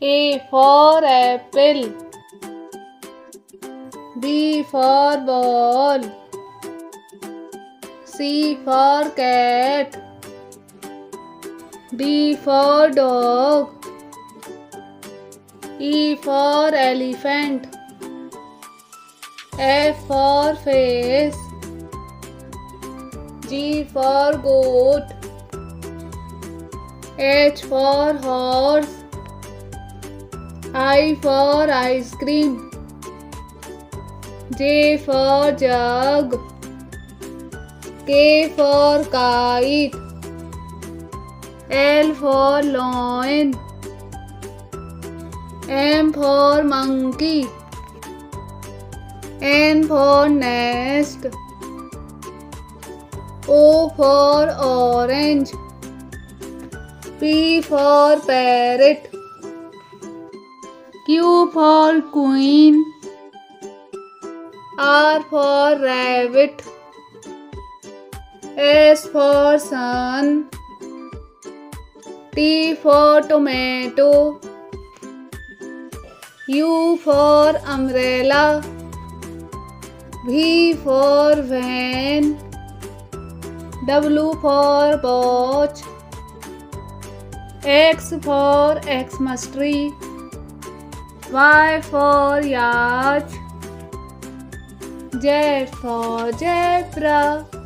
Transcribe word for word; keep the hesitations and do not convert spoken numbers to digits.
A for apple. B for ball. C for cat. D for dog. E for elephant. F for face. G for goat. H for horse. I for ice cream. J for jug. K for kite. L for lion. M for monkey. N for nest. O for orange. P for parrot. Q for queen. R for rabbit. S for sun. T for tomato. U for umbrella. V for van. W for watch. X for Xmas tree. Y for yacht. Z for zebra.